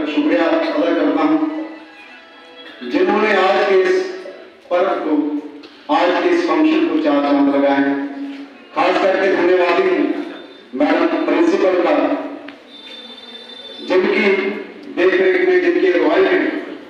शुक्रिया अदा करता हूँ जिन्होंने आज के इस पर्व को, आज के इस फंक्शन को चार चांद लगाए। खास करके धन्यवादी हूँ मैडम प्रिंसिपल का, जिनकी देखरेख में, जिनकी अगुवाई में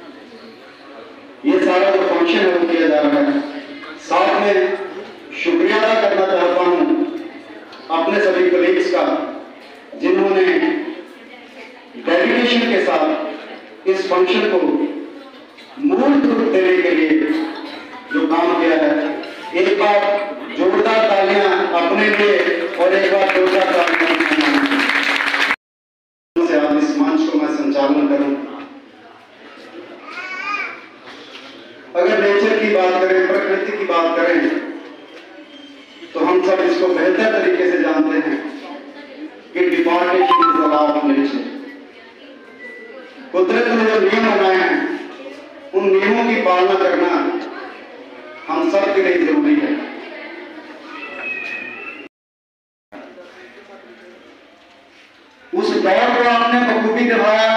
ये सारा जो फंक्शन है वो किया जा रहा है। साथ में शुक्रिया अदा करना चाहता हूँ अपने सभी कलीग्स का, जिन्होंने डेडिकेशन के साथ इस फंक्शन को मूर्त रूप देने के लिए जो काम किया है। एक बार जोरदार तालियां अपने लिए और एक बार जोरदार तालियां से आज इस मंच को मैं संचालन करूं। अगर नेचर की बात करें, प्रकृति की बात करें, तो हम सब इसको बेहतर तरीके से जानते हैं कि deformation is the law of nature. कुदरत ने जो नियम बनाए हैं उन नियमों की पालना करना हम सब के लिए जरूरी है। उस दौर को आपने बखूबी निभाया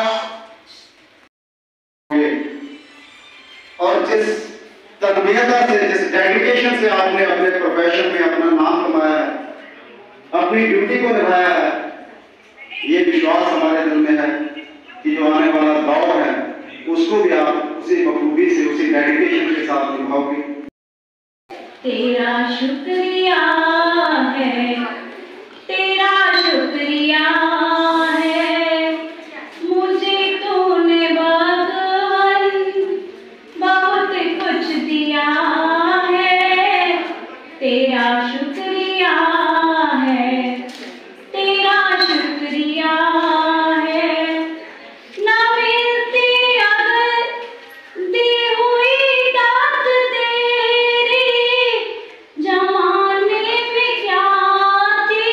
और जिस तन्मयता से, जिस डेडिकेशन से आपने अपने प्रोफेशन में अपना नाम कमाया है, अपनी ड्यूटी को निभाया है, ये विश्वास हमारे दिल में है कि जो आने वाला दौर है उसको भी आप उसी बखूबी से, उसी डेडिकेशन के साथ निभाओगे। तेरा शुक्रिया है, तेरा शुक्रिया है, मुझे तूने भगवान बहुत कुछ दिया है। तेरा शुक्रिया है, तेरा शुक्रिया है, ना मिलती अगर दी हुई दात तेरी, जमाने में क्या थी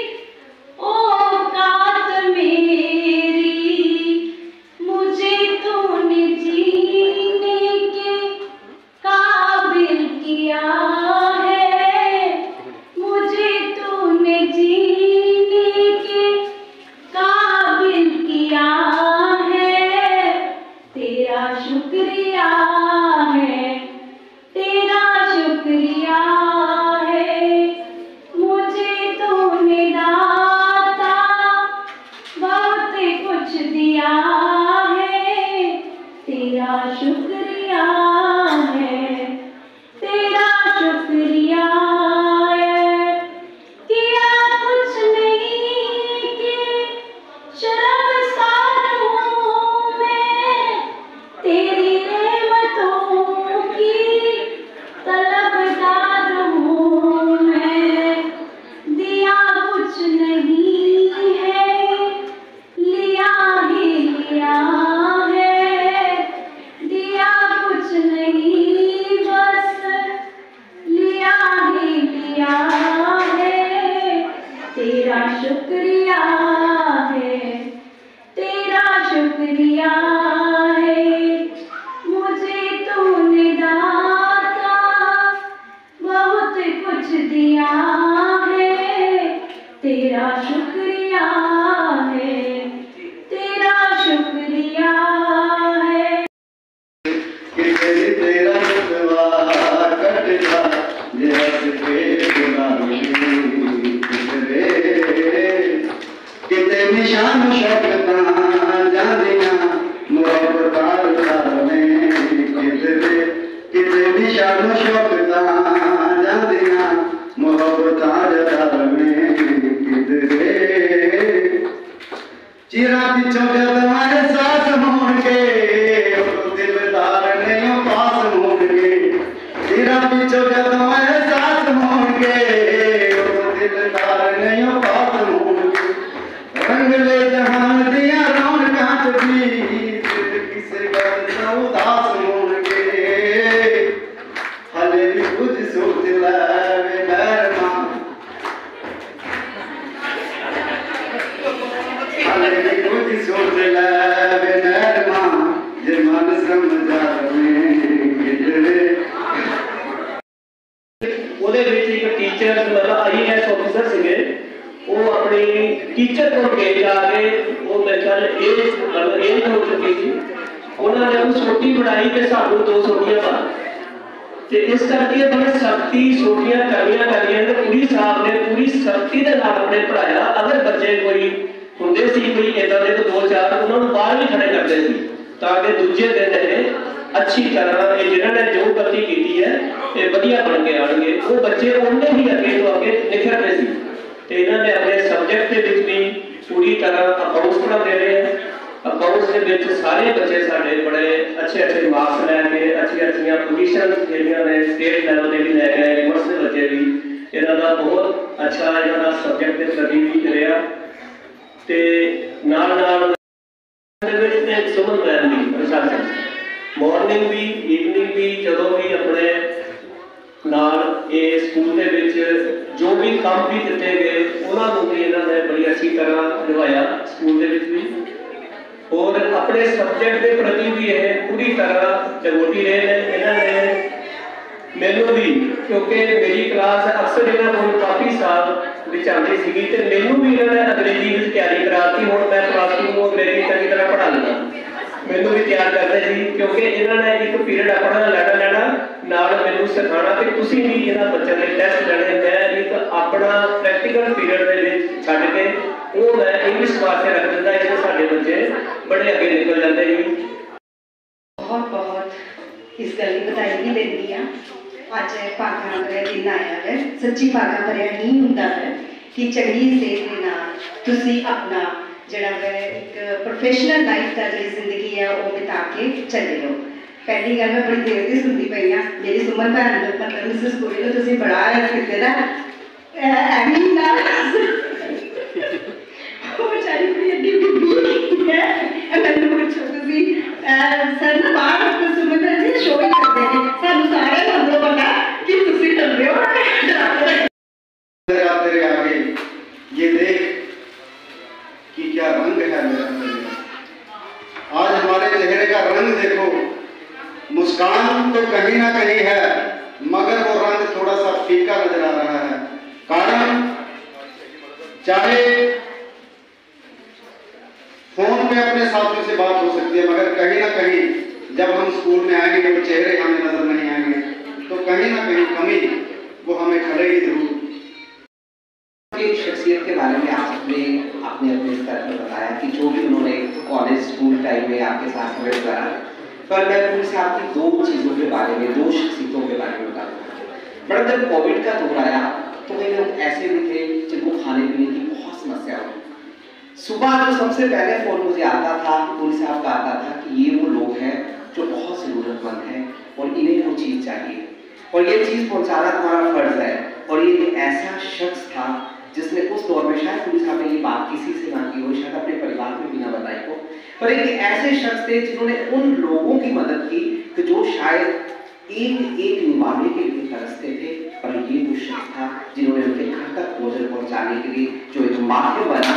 औकात मेरी। मुझे तूने जीने के काबिल किया है, मुझे तूने जीने के काबिल किया है। तेरा शुक्रिया है, तेरा शुक्रिया है, मुझे तूने दाता बहुत कुछ दिया है। तेरा शुक्रिया है, तेरा शुक्रिया है, किया कुछ नहीं कि शर्मसार हूँ मैं, तेरी रहमतों की तलबदार हूँ मैं। दिया कुछ नहीं है, लिया ही लिया है, दिया कुछ नहीं बस लिया ही लिया है। तेरा शुक्रिया है, तेरा शुक्रिया है, मुझे तूने दाता बहुत कुछ दिया है। तेरा शुक्रिया है, तेरा शुक्रिया है। कि तेरा शुक्रिया कट जा ये हंस के गुलामी किते निशान शौकता जानिया मोहब्बतार में किते निशान शौकता जानिया मोहब्बतार में किधरे चिरा पिछो जद मारे साथ होंगे दिलदार नहीं पास होंगे। चिरा पिछो जद मारे साथ होंगे दिलदार नहीं पास होंगे। रंग ले जहान दिया रौन कांच भी किसे गद उदास होंगे। हले भी कुछ सोच लावे नरमा, हले भी कुछ सोच लावे नरमा, जे मन समझा में किधरे। ਉਹਦੇ ਵਿੱਚ ਇੱਕ ਟੀਚਰ ਮਤਲਬ IAS ऑफिसर ਸੀਗੇ वो अपनी टीचर को के जाके वो मेरे ख्याल एज हो चुकी थी, उन्होंने वो सोटी बढ़ाई कि सानू 2 सोटियां पा, तो इस करके बड़े सख्ती सोटियां करियां पूरी साहब ने पूरी सख्ती के नाल अपने पढ़ाया। अगर बच्चे कोई होंगे सी कोई इदा दे तो 2-4 उन्होंने बाहर भी खड़े करते थे ताकि दूजे दिन अच्छी तरह जिन्होंने जो गलती की है ये वधिया बन के आएंगे। वो बच्चे उन्हें ही अगे तो अगे निखरते सी ते इन्होंने अपने सब्जेक्ट के भी पूरी तरह अकाउंट्स पढ़ाते रहे हैं। अकाउंट्स के सारे बच्चे साढ़े बड़े अच्छे मार्क्स लैके अच्छी पोजीशन खेलिया ने, स्टेट लैवल के भी लैके आए, कॉमर्स के बच्चे भी इन्हों का बहुत अच्छा इन्हों सब्जेक्ट के प्रति भी रहा। तो नाल सुमन मैम भी प्रशासन मॉर्निंग भी इवनिंग भी जो भी अपने नाल ये स्कूल के जो भी काम भी दिते गए उन्होंने भी इन्होंने बड़ी अच्छी तरह निभाया स्कूल के भी, और अपने सब्जेक्ट के प्रति भी ये पूरी तरह डिवोटी रहे हैं। इन्होंने मैनू भी क्योंकि मेरी क्लास अक्सर इन्होंने को काफ़ी साल आती सी तो मैनू भी इन्होंने अंग्रेजी की तैयारी कराती। हूँ मैं प्लस 2 को अंग्रेजी चंगी तरह पढ़ा लेना, मैनू भी तैयार करते थे क्योंकि इन्होंने एक पीरियड अपना लेना नाल मैनू सिखाना कि तुसीं भी इन्होंने बच्चों के टेस्ट लेने। मैं एक अपना प्रैक्टिकल पीरियड छड्ड के वो मैं इंग्लिश वास्ते रख दिता, इससे साडे बच्चे बड़े अगे निकल जाते हैं। बहुत बहुत इस गल की बधाई भी देती हाँ। अज भागां भरिया दिन आया है, सच्ची भागां भरिया नहीं होंदा है कि चंगी सेहत के नाल तुसीं अपना जिहड़ा है एक प्रोफेशनल लाइफ का जी जिंदगी है वो बिता के चले हो। पहली गल मैं बड़ी देर से सुनती पई हाँ, मेरी सुमन भैन मतलब मिसेस पुरी को तुसीं बड़ा किते दा एमी ना वो बेचारी बड़ी अड्डी बीबी है। मैनूं पुछो तुसीं सर ना बाहर सुमन भैन जी शो ही करते हैं, सानूं सारे को पता कि तुसीं करदे हो। तेरे आगे ये देख कि क्या रंग है मेरा, आज हमारे चेहरे का रंग देखो, मुस्कान तो कहीं ना कहीं है मगर वो रंग थोड़ा सा फीका नजर आ रहा है। कारण चाहे फोन पे अपने साथियों से बात हो सकती है मगर कहीं ना कहीं जब हम स्कूल में आएंगे वो चेहरे हमें नजर नहीं आएंगे, तो कहीं ना कहीं कमी वो हमें खलेगी जरूर। शख्सियत के बारे में आपने अपने स्तर पर बताया कि जो भी उन्होंने कॉलेज स्कूल टाइम में आपके साथ समय गुजारा, पर मैं उनसे आपकी 2 चीज़ों के बारे में 2 शख्सियतों के बारे में बताऊँगा। बड़ा जब कोविड का दौर आया तो कई लोग ऐसे भी थे जिनको खाने पीने की बहुत समस्या हुई। सुबह जो सबसे पहले फ़ोन मुझे आता था पुलिस साहब का आता था कि ये वो लोग हैं जो बहुत ज़रूरतमंद हैं और इन्हें वो चीज़ चाहिए और ये चीज़ पहुँचाना तुम्हारा फ़र्ज़ है। और ये ऐसा शख्स था जिसने उस दौर में शायद पुलिस साहब ने ये बात किसी से ना की हो, शायद अपने परिवार में भी ना बताई हो, पर एक ऐसे शख्स थे जिन्होंने उन लोगों की मदद की कि जो शायद एक निभाने के लिए तरसते थे, पर ये वो शख्स था जिन्होंने उनके घर तक भोजन पहुंचाने के लिए जो एक माध्यम बना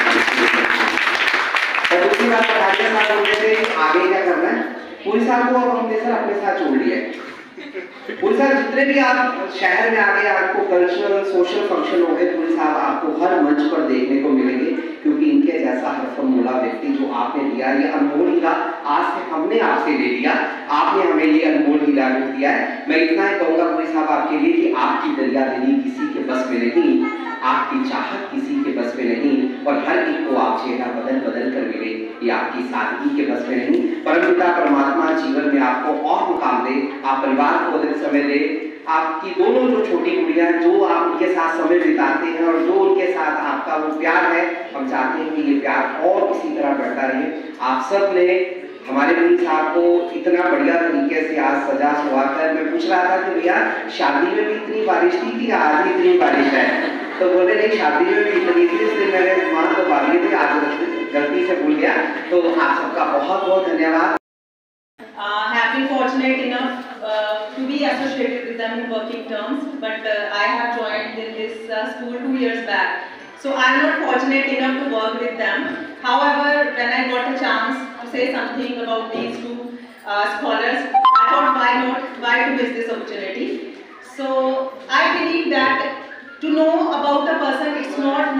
और उसके बाद आगे क्या करना है। पुलिस साहब को अब हमने सर अपने साथ जोड़ लिया है। पुलिस साहब जितने भी आप शहर में आगे आपको कल्चरल सोशल फंक्शन हो गए, पुलिस साहब आपको हर मंच पर देखने को मिलेंगे क्योंकि इनके जैसा हरफमूला व्यक्ति जो आपने दिया, ये अनमोल हीरा आज से हमने आपसे ले लिया, आपने हमें ये अनमोल हीरा दिया है। मैं इतना ही कहूँगा पुलिस साहब आपके लिए कि आपकी दरियादिली किसी के बस में नहीं, आपकी चाहत किसी के बस में नहीं और हर एक को आप चेहरा बदल बदल कर मिले, ये आपकी सादगी के बस में नहीं। परमपिता परमात्मा जीवन में आपको और मुकाम दे, आप परिवार को अधिक समय दे, आपकी दोनों जो छोटी गुड़ियाँ जो आप उनके साथ समय बिताते हैं और जो उनके साथ आपका वो प्यार है, हम चाहते हैं कि ये प्यार और इसी तरह बढ़ता रहे। आप सब ने हमारे पुलिस साहब को इतना बढ़िया तरीके से आज सजा सुवा कर, मैं पूछ रहा था कि भैया शादी में भी इतनी बारिश थी कि आज भी इतनी बारिश है, तो बोले नहीं शादी में भी इतनी थी इसलिए मैंने मान तो बाली थी, आज गलती से भूल गया। तो आप सबका बहुत बहुत धन्यवाद। Have been fortunate enough to be associated with them in working terms, but I have joined in this school 2 years back. So I am not fortunate enough to work with them. However, when I got a chance to say something about these 2 scholars, I thought why not, why to miss this opportunity. So I believe that to know about a person, it's not necessary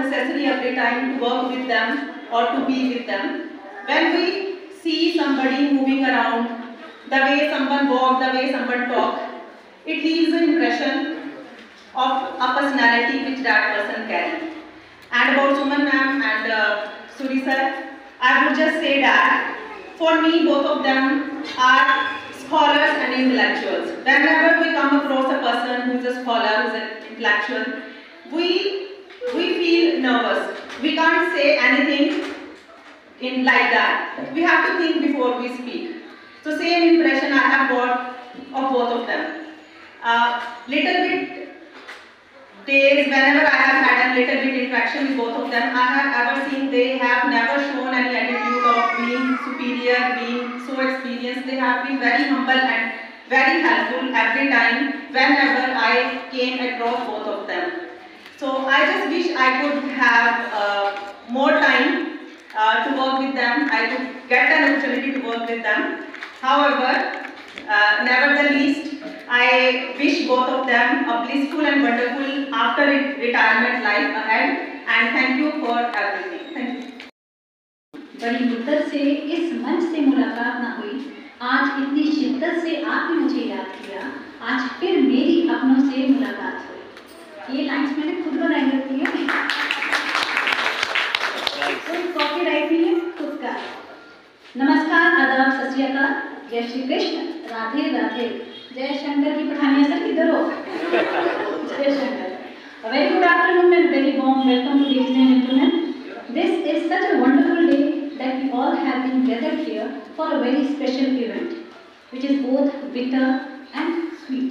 every time to work with them or to be with them. When we see somebody moving around, the way someone walks, the way someone talks, it leaves an impression of a personality which that person carries. And about Suman ma'am and Suri sir, I would just say that for me, both of them are scholars and intellectuals. Whenever we come across a person who is a scholar, who is an intellectual, we feel nervous. We can't say anything in like that. We have to think before we speak. So same impression I have got of both of them. Little bit days, whenever I have had a little bit interaction with both of them, I have ever seen they have never shown any attitude of being superior, being so experienced. They have been very humble and very helpful every time whenever I came across both of them. So I just wish I could have more time to work with them. I could get an opportunity to work with them. However, nevertheless, I wish both of them a blissful and wonderful after retirement life ahead, and thank you for everything. Thank you. बड़ी मुद्दत से इस मंच से मुलाकात ना हुई, आज इतनी शिद्दत से आपने मुझे याद किया, आज फिर मेरी अपनों से मुलाकात हुई। ये लाइन्स मैंने खुद बनाई होती है, कोई कॉपीराइट नहीं है, खुद का। नमस्कार, आदाब, सत श्री अकाल, जय श्री कृष्ण, राधे राधे, जय शंकर की पठानिया सर किधर हो? जय Shankar. A very good afternoon and very warm welcome to ladies and gentlemen. This is such a wonderful day that we all have been gathered here for a very special event, which is both bitter and sweet.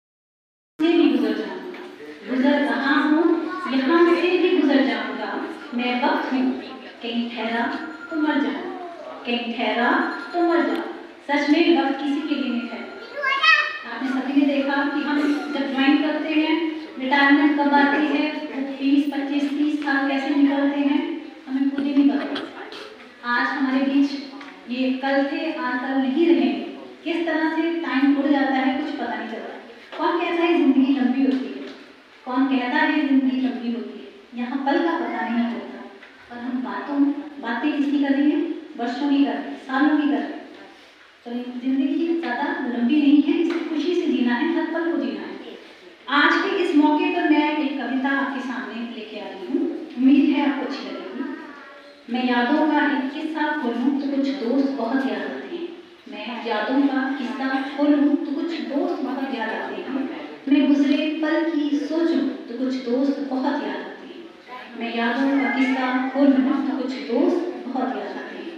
से भी गुजर जाऊंगा, गुजर रहा हूँ, यहाँ से भी गुजर जाऊंगा, मैं वक्त हूँ, कहीं ठहरा तो मर जाऊँ, कहीं ठहरा तो मर जाऊँ। सच में वक्त किसी के लिए नहीं ठहरा। आपने सभी ने देखा कि हम जब ज्वाइन करते हैं, रिटायरमेंट कब आती है, 20, 25, 30 साल कैसे निकलते हैं, हमें खुद ही नहीं पता। आज हमारे बीच ये कल थे, आज कल नहीं रहेंगे, किस तरह से टाइम उड़ जाता है कुछ पता नहीं चलता। कौन कहता है जिंदगी लंबी होती है, कौन कहता है जिंदगी लंबी होती है, यहाँ पल का पता नहीं होता। और हम बातें किसकी कर रही हैं, वर्षों की कर रहे हैं, सालों की कर रहे हैं। तो जिंदगी ज़्यादा लंबी नहीं है, इसे खुशी से जीना है, हर पल को जीना है। आज के इस मौके पर मैं एक कविता आपके सामने लेके आ रही हूँ, उम्मीद है आपको अच्छी लगेगी। मैं यादों का एक किस्सा खोलूँ तो कुछ दोस्त बहुत याद आते हैं, मैं यादों का किस्सा खोलूँ तो कुछ दोस्त बहुत याद आते हैं, मैं गुजरे पल की सोचूं तो कुछ दोस्त बहुत याद आते हैं, मैं यादों का किस्सा खोलूँ तो कुछ दोस्त बहुत याद आते हैं।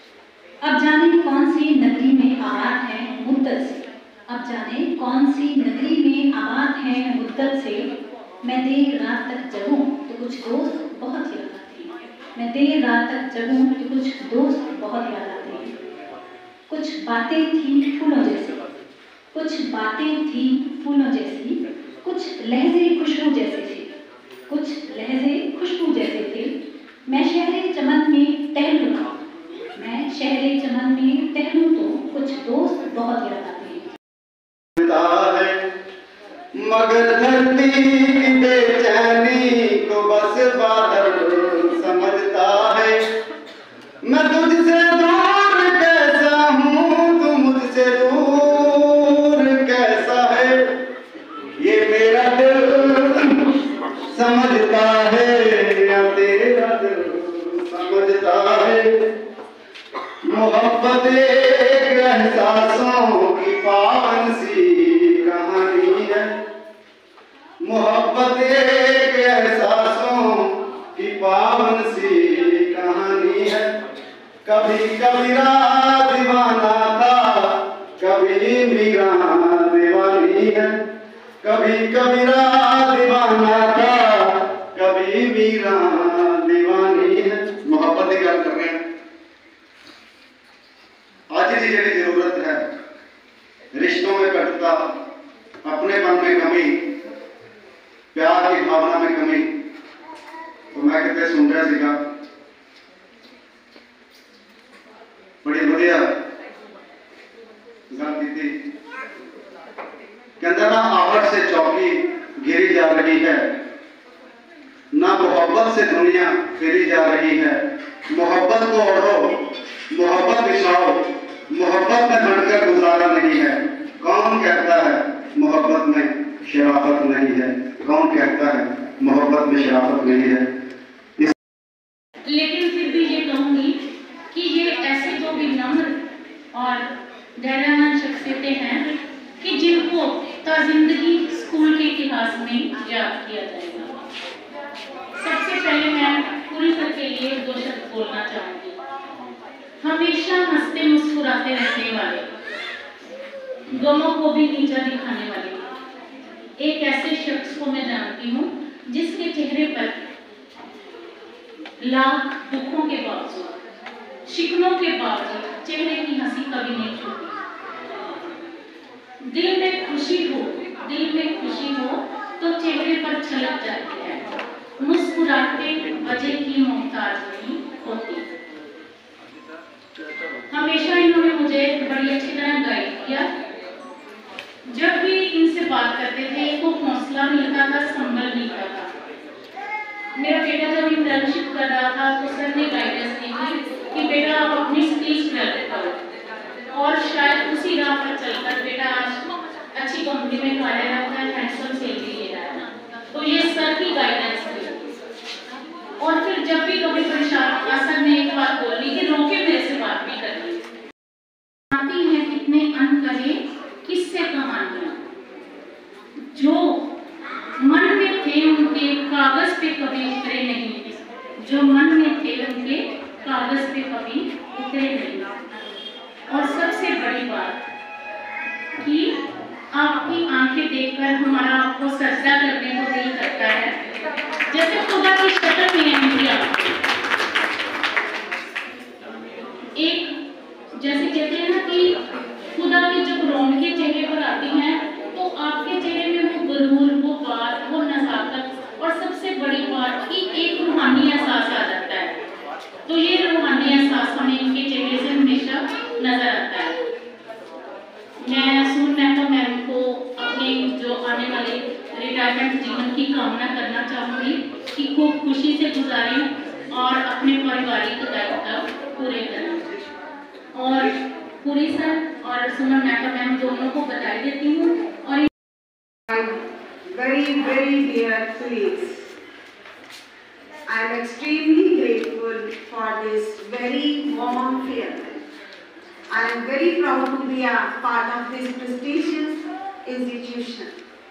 अब जाने कौन सी नगरी में आबाद है मुद्दत से, अब जाने कौन सी नगरी में आबाद है मुद्दत से, मैं देर रात तक जगूं तो कुछ दोस्त बहुत याद आते हैं, मैं देर रात तक जगूं तो कुछ दोस्त बहुत याद आते हैं। कुछ बातें थी फूलों जैसी, कुछ बातें थी फूलों जैसी, कुछ लहजे खुशबू जैसे थे, कुछ लहजे खुशबू जैसे थे। मैं शहरे चमन में टहलूं, मैं शहरे चमन में टहलूं तो कुछ दोस्त बहुत याद आते हैं। मगर धरती की बेचैनी को बस बादल समझता है। मैं तुझसे दूर कैसा हूँ, तू मुझसे दूर कैसा है, ये मेरा दिल समझता है या तेरा दिल समझता है। मोहब्बत एक एहसासों की पावन सी कहानी है, मोहब्बत एक एहसासों की पावन सी कहानी है। कभी कबीरा दीवाना था, कभी मीरा दीवानी है, कभी कबीरा दीवाना था, कभी मीरा दीवानी है। मोहब्बत की गल कर रहे हैं। आज की जी जरूरत है, रिश्तों में कटुता, अपनेपन में कमी, प्यार की भावना में कमी। तो मैं कितने सुन रहा सीगा, बड़ी बढ़िया गल की। कहता ना आहट से चौकी गिरी जा रही है, ना मोहब्बत मोहब्बत से दुनिया फिरी जा रही है। मोहब्बत को ओढ़ो, मोहब्बत बिछाओ, मोहब्बत में बनकर गुजारा नहीं है। कौन कहता है मोहब्बत में शराफत नहीं है? कौन कहता है मोहब्बत में शराफत नहीं है? लेकिन फिर भी ये कहूँगी कि ये ऐसे दो विनम्र और धैर्यवान शख्सियतें हैं कि जिनको ताज़िंदगी स्कूल के इतिहास में याद किया जाएगा। सबसे पहले मैं पूरी तरह के लिए दो शब्द बोलना चाहूँगी। हमेशा हंसते मुस्कुराते रहने वाले, गमों को भी नीचा दिखाने वाले एक ऐसे शख्स को मैं जानती हूँ जिसके चेहरे पर लाख दुखों के बावजूद, शिकनों के बावजूद चेहरे की हंसी कभी नहीं छूटी। दिल में खुशी हो तो चेहरे पर छलक जाती है। मुस्कुराते वजह की मोहताज नहीं होती। हमेशा इन्होंने मुझे बड़ी अच्छी तरह गाइड किया। जब भी इनसे बात करते थे इनको हौसला मिलता था, संबल मिलता था। मेरा बेटा जब इंटर्नशिप कर रहा था तो सर ने गाइडेंस दी थी कि बेटा आप अपनी स्किल्स डेवलप करो, और शायद उसी राह पर चलकर बेटा आज अच्छी कंपनी में कार्यरत है, हैंडसम सैलरी ले रहा है। तो ये सर की गाइडेंस थी। और फिर जब भी कभी परेशान था सर ने एक बात बोली कि रोके मेरे से बात नहीं करनी। आती है कितने अन करे किससे कहानियां, जो मन में थे उनके कागज पे कभी उतरे नहीं, जो मन में थे उनके कागज पे कभी उतरे नहीं। और सबसे बड़ी बात कि आपकी आंखें देखकर हमारा आपको सजदा करने को दिल करता है, जैसे खुदा की शक्ल में है उनकी आंखें। एक जैसे कहते हैं ना कि खुदा की जब रौनकें चेहरे पर आती हैं तो आपके चेहरे में वो गुरूर, वो बात, वो नज़ाकत और सबसे बड़ी बात कि एक रूहानी एहसास आ जाता है। तो ये रूहानी एहसास हमें इनके चेहरे से हमेशा नजर आता है। मैं सुन मेहता मैम को अपने जो आने वाले रिटायरमेंट जीवन की कामना करना चाहूँगी कि खूब खुशी से गुजारें और अपने पारिवारिक दायित्व पूरे करें। और पूरी सर और सुमन मेहता मैम दोनों को बधाई देती हूँ। और very, very dear colleagues, I am extremely grateful for this very warm farewell. I am very proud to be a part of this prestigious institution.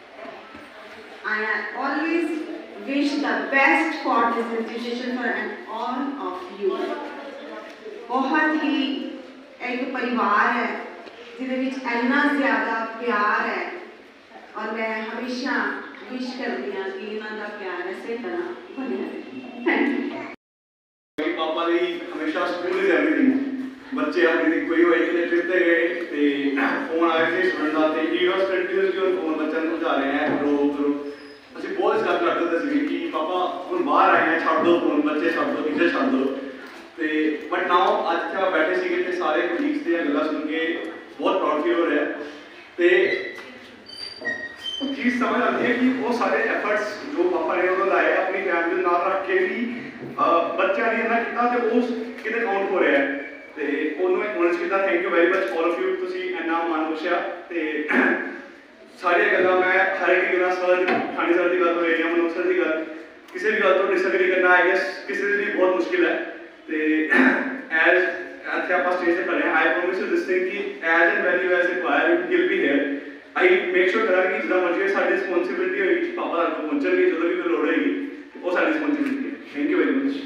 I always wish the best for this institution for and all of you. बहुत ही एक परिवार है जिसके विच इतना ज़्यादा प्यार है, और मैं हमेशा विश करती हूँ कि इन्हों का प्यार इसे तरह बने रहे। Thank you. पापा ने हमेशा स्कूल इज एवरीथिंग। बच्चे अपनी कोई वो एक ट्रिप पे गए ते फोन आए थे स्टूडेंट आते ही वाज कंटिन्यूअसली ऑन फोन बच्चों को समझा रहे हैं करो। ਅਸੀਂ ਬਹੁਤ ਇਸ ਗੱਲ ਕਰਦੇ ਸੀ ਕਿ ਪਾਪਾ ਹੁਣ ਬਾਹਰ ਆਏ हैं ਛੱਡ ਦੋ फोन, बच्चे छੱਡ ਦੋ, ਟੀਚਰ ਛੱਡ ਦੋ। ਤੇ ਬਟ ਨਾਓ ਅੱਜ ਇੱਥੇ ਬੈਠੇ ਸੀਗੇ ਤੇ ਸਾਰੇ ਕੋਲੀਗਸ ਦੀਆਂ ਗੱਲਾਂ ਸੁਣ ਕੇ ਬਹੁਤ ਪ੍ਰਾਊਡ ਫੀਲ ਹੋ ਰਿਹਾ ਤੇ चीज़ समझ आती है कि वो सारे एफर्ट्स जो पापा ने उन्होंने लाए अपनी फैमिली के नाल रख के भी बच्चों ने इन्ना किया तो उस कितने काउंट हो रहा है तो उन्होंने एक्नॉलेज किया। Thank you very much all of you, तुसी इन्ना मान बख्शिया ते सारी गल्लां मैं हर एक गल्लां सर खानी सर की गल हो या मनोज सर की गल किसी भी गल तो डिसएग्री करना आई गेस किसी के लिए बहुत मुश्किल है तो एज इत्थे आपां स्टेज ते खड़े हैं I promise you this thing कि as and when you as require you will be here. I make sure करा कि जितना मर्जी सारी रिस्पॉन्सिबिलिटी होगी पापा तक पहुंचेगी जो भी कोई लोड़ होगी वो सारी रिस्पॉन्सिबिलिटी है। Thank you very much.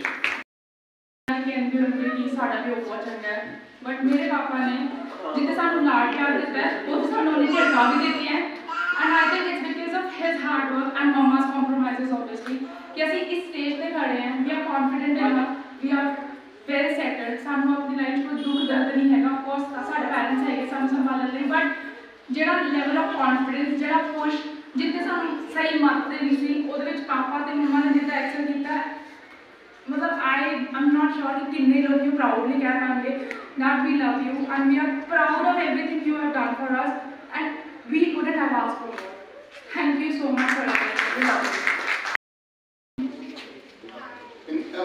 साड़ा प्यो बहुत चंगा है बट मेरे पापा ने जितने सानू लाड प्यार दिता है उतने सानू उन्हें झटका भी देती है and I think it's because of his hard work and mamma's compromises obviously कि ਅਸੀਂ इस स्टेज पे खड़े हैं we are confident enough we are very settled सानू अपनी लाइफ कोई दुख दर्द नहीं हैगा। ऑफ कोर्स साडे पेरेंट्स है सानू संभालने लिए बट ਜਿਹੜਾ ਲੈਵਲ ਆਫ ਕੌਨਫੀਡੈਂਸ ਜਿਹੜਾ ਪੁਸ਼ ਜਿੱਥੇ ਸਾਨੂੰ ਸਹੀ ਮੱਤ ਦੇਣੀ ਸੀ ਉਹਦੇ ਵਿੱਚ ਪਾਪਾ ਤੇ ਮੰਮਾ ਨੇ ਜਿੱਦਾਂ ਐਕਸਲ ਕੀਤਾ ਮਤਲਬ ਆਈ ਐਮ ਨਾਟ ਸ਼ੋਰ ਕਿ ਕਿੰਨੇ ਲੋਕ ਯੂ ਪ੍ਰਾਊਡਲੀ ਕਹਿ ਪਾएंगे that we love you and we are proud of everything you have done for us and we couldn't have asked for more. Thank you so much for everything. We love you.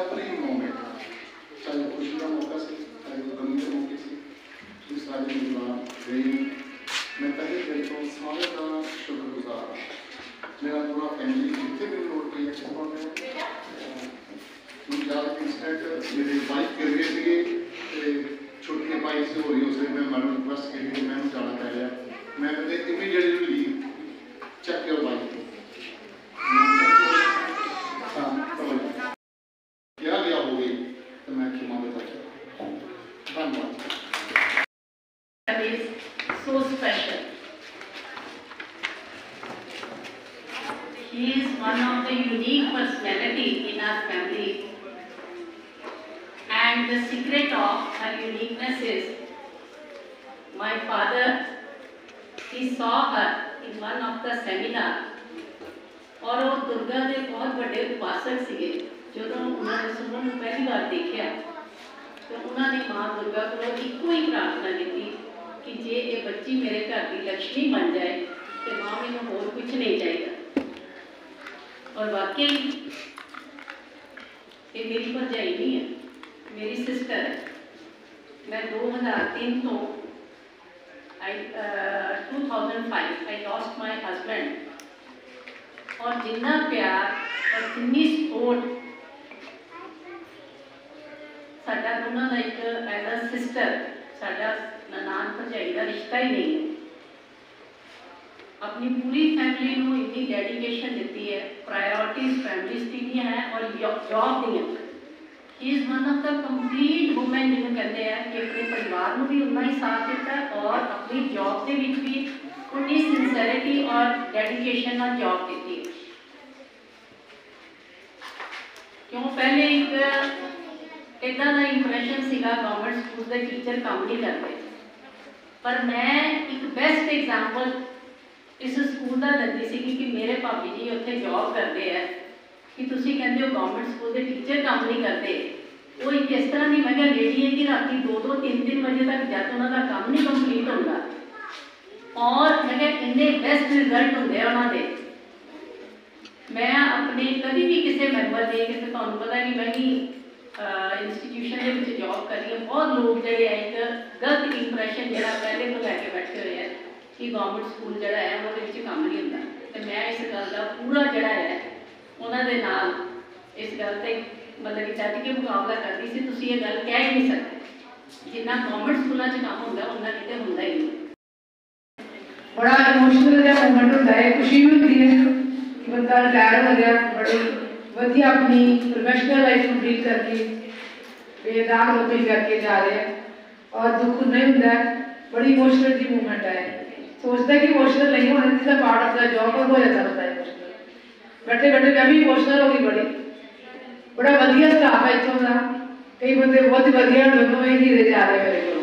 Every moment, चाहे खुशी का मौका से, चाहे गमी के मौके से, इस सारे मेजबान रेम मैं पहले दिल तो सारे का शुक्रगुजार हाँ। मेरा पूरा फैमिली जितने भी लोग पे इंस्टेंट मेरे वाइफ गिर गए थे, छोटे भाई से हो रही उसने मैं मैडम रिक्वेस्ट की कि मैम जाना पै लिया, मैं immediately leave check your wife क्या गया हो गई तो मैं क्षमा बता धन्यवाद। Is so special. He is one of the unique personality in our family, and the secret of her uniqueness is my father. He saw her in one of the seminar, और वो दुर्गा के बहुत बड़े उपासक सीगे। जो उन्होंने सुमन को पहली बार देखा तो उन्होंने माँ दुर्गा को इको ही प्रार्थना की कि जे ये बच्ची मेरे घर की लक्ष्मी बन जाए तो माँ मैंने होर कुछ नहीं चाहिए। और वाकई ये मेरी भरजाई नहीं है, मेरी सिस्टर है। मैं 2003 तो 2005 आई लॉस्ट माई हस्बैंड, और जिन्ना प्यार और जिन्नी सपोर्ट साडा दोनों का एक एज अ सिस्टर साडा ननान भरजाई का रिश्ता ही नहीं है। अपनी पूरी फैमिली को इतनी डेडिकेशन दी है, प्रायोरिटीज फैमिलीज की भी हैं और जॉब दी है। He is one of the complete women जिन्हें कहते हैं कि अपने परिवार को भी उतना ही साथ देता है और अपनी जॉब के भी उतनी सिंसेरिटी और डेडिकेशन ਨਾਲ जॉब देती है। क्यों पहले एक इदा का इंप्रैशन सीगा गवर्नमेंट स्कूल के टीचर काम नहीं करते, पर मैं एक बेस्ट एग्जाम्पल इस स्कूल का दिंदी सी कि मेरे भाभी जी उत्थे जॉब करते हैं कि तुसी कहते हो गवर्नमेंट स्कूल के टीचर काम नहीं करते। वो एक इस तरह की मैं लेडी है कि रात 2-2, 3-3 बजे तक जब उन्होंने काम नहीं कंप्लीट होगा और मैं इन्ने बेस्ट रिजल्ट होंगे उन्होंने। मैं अपने कभी भी किसी मैंबर के किसी तुहानू पता कि मैं भी इंस्टीट्यूशन के जॉब कर रही हूँ, बहुत लोग जोड़े एक गलत इंप्रैशन जो पहले तो लैके बैठे हुए हैं कि गवर्नमेंट स्कूल जोड़ा है वो काम नहीं होता। तो मैं इस गल का पूरा जोड़ा है उन्होंने नाल इस गल से मतलब कि डट के मुकाबला करती सी। तुसीं ये गल कह ही नहीं सकते जिन्ना गवर्नमेंट स्कूलों काम होंगे उन्ना किते होंदा ही नहीं। बड़ा इमोशनल जहा मोमेंट होता है, खुशी भी होती है कि बंदा रिटायर हो गया, बड़ी वधिया अपनी प्रोफेशनल लाइफ कंप्लीट करके बेदाग नौकरी करके जा रहे हैं और दुख नहीं होता। बड़ी इमोशनल की मूवमेंट है, सोचता कि इमोशनल नहीं होना जिसका पार्ट ऑफ द जॉब और हो जाता होता है इमोशनल। बैठे बैठे मैं भी इमोशनल हो गई, बड़ा वधिया स्टाफ है इतों का, कई बंदे बहुत ही वधिया दोनों ही हीरे जा रहे मेरे को।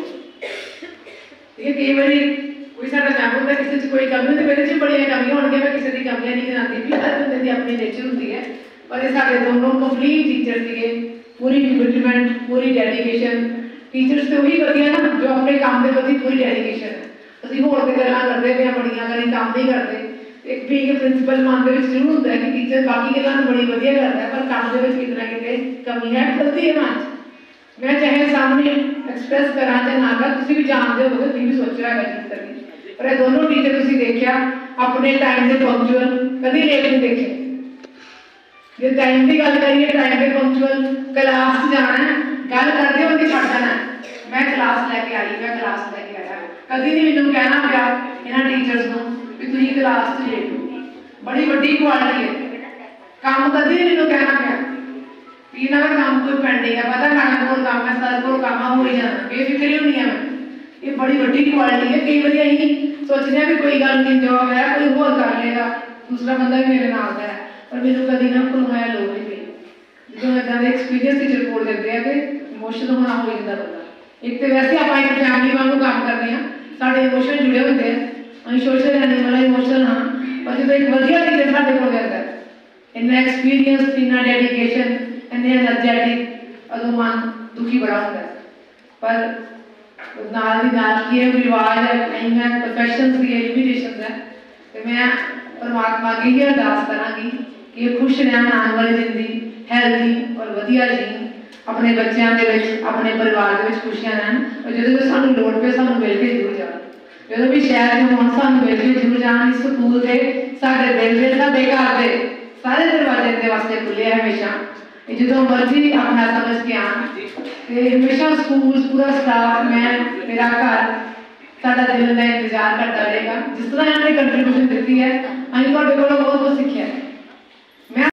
ठीक है, कई बार कोई साडा मैंबर होंदा किसी कोई कमी होंदी, मेरे च बड़ियां कमियां होणगियां, मैं किसी की कमियां नहीं गिनाती भी, हर बंदे की अपनी नेचर होंदी है। पर ये साडे दोनों कंप्लीट टीचर थे, पूरी कमिटमेंट पूरी डेडिकेशन। टीचर्स तो वही वधिया ना जो अपने काम के प्रति पूरी डेडिकेशन है। ਅਸੀਂ ਹੋਰ ਤੇ ਗੱਲਾਂ ਕਰਦੇ ਪਏ ਬੜੀਆਂ ਕਰੀ ਕੰਮ ਨਹੀਂ ਕਰਦੇ। ਇੱਕ ਵੀ ਇਹ ਪ੍ਰਿੰਸੀਪਲ ਮਨ ਦੇ ਵਿੱਚ ਜ਼ਰੂਰ ਹੁੰਦਾ ਕਿ ਟੀਚਰ ਬਾਕੀ ਗੱਲਾਂ ਨੂੰ ਬੜੀ ਵਧੀਆ ਕਰਦਾ ਪਰ ਕੰਮ ਦੇ ਵਿੱਚ ਕਿਤੇ ਨਾ ਕਿਤੇ ਕਮੀ ਹੈ, ਖੁੱਲਦੀ ਹੈ ਮਨ 'ਚ। ਮੈਂ ਚਾਹੇ ਸਾਹਮਣੇ ਐਕਸਪ੍ਰੈਸ ਕਰਾਂ ਜਾਂ ਨਾ ਕਰਾਂ, ਤੁਸੀਂ ਵੀ ਜਾਣਦੇ ਹੋਵੋਗੇ, ਤੁਸੀਂ ਵੀ ਸੋਚਿਆ ਹੋਗਾ ਚੀਜ਼ ਕਰਨੀ। ਪਰ ਇਹ ਦੋਨੋਂ ਟੀਚਰ ਤੁਸੀਂ ਦੇਖਿਆ ਆਪਣੇ ਟਾਈਮ ਦੇ ਪੰਕਚੁਅਲ, ਕਦੀ ਲੇਟ ਨਹੀਂ ਦੇਖੇ। ਜੇ ਟਾਈਮ ਦੀ ਗੱਲ ਕਰੀਏ ਟਾਈਮ ਦੇ ਪੰਕਚੁਅਲ, ਕਲਾਸ 'ਚ ਜਾਣਾ ਗੱਲ ਕਰਦੇ ਹੋ ਕਿ ਛੱਡ ਜਾਣਾ मैं क्लास लैके आई, मैं क्लास लैके आया, कभी नहीं मैंने कहना पिया इन्होंने टीचर्स को भी तुम क्लास से लेट हो। बड़ी वड्डी क्वालिटी है, काम कभी नहीं मैंने कहना पिया भी इन्हों का काम कोई पेंडिंग है, पता मैडम को काम है, सर को काम हो ही जाना, बेफिक्री होनी है। ये बड़ी वड्डी क्वालिटी है। कई बार अं सोचते हैं भी कोई गल नहीं, जॉब है कोई होर कर लेगा, दूसरा बंदा भी मेरे नाल है, पर मैंने कभी ना भुलवाया लोग नहीं पे जो इदा के एक्सपीरियंस की रिपोर्ट देते हैं कि इमोशनल होना हो जाता बंदा। एक तो वैसे आप एक फैमिली वांगू काम करते हैं, साढ़े इमोशन जुड़े होते हैं, अं सोशल एनिमल इमोशनल हाँ, पर जो एक वधिया टीचर साढ़े को आता है इन्ना एक्सपीरियंस, इन्ना डेडिकेशन, इन्ने एनर्जैटिक, अदों मन दुखी बड़ा होता है। पर नाल दी नाल की है रिवाज है, नहीं है प्रोफेशनल की लिमिटेशन है। तो मैं परमात्मा की ही अरदास करांगी कि खुश रहन आने वाले दिन की ਹੈਲਦੀ ਔਰ ਵਧੀਆ ਜੀਣ, ਆਪਣੇ ਬੱਚਿਆਂ ਦੇ ਵਿੱਚ, ਆਪਣੇ ਪਰਿਵਾਰ ਦੇ ਵਿੱਚ ਖੁਸ਼ੀਆਂ ਰਹਿਣ, ਔਰ ਜਦੋਂ ਵੀ ਸਾਨੂੰ ਲੋੜ ਪਏ ਸਾਨੂੰ ਮਿਲ ਕੇ ਜ਼ਰੂਰ ਜਾਣ। ਜਦੋਂ ਵੀ ਸ਼ਹਿਰ ਦੇ ਹੋਣ ਸਾਨੂੰ ਮਿਲ ਕੇ ਜ਼ਰੂਰ ਜਾਣ। ਇਸ ਸਕੂਲ ਦੇ ਸਾਡੇ ਦਿਲ ਦੇ, ਸਾਡੇ ਘਰ ਦੇ ਸਾਰੇ ਦਰਵਾਜ਼ੇ ਦੇ ਵਾਸਤੇ ਖੁੱਲੇ ਆ ਹਮੇਸ਼ਾ। ਇਹ ਜਦੋਂ ਮਰਜ਼ੀ ਆਪਣਾ ਸਮਝ ਕੇ ਆਉਣ ਤੇ ਹਮੇਸ਼ਾ ਸਕੂਲ, ਪੂਰਾ ਸਟਾਫ, ਮੈਂ, ਮੇਰਾ ਘਰ ਸਾਡਾ ਦਿਲ ਦਾ ਇੰਤਜ਼ਾਰ ਕਰਦਾ ਰਹੇਗਾ। ਜਿਸ ਤਰ੍ਹਾਂ ਇਹਨਾਂ ਨੇ ਕੰਟਰੀਬਿਊਸ਼ਨ ਦਿੱਤੀ ਹੈ, ਅਸੀਂ ਤੁਹਾਡੇ ਕੋਲੋਂ ਬਹੁਤ ਕੁਝ ਸਿੱਖਿਆ ਹੈ।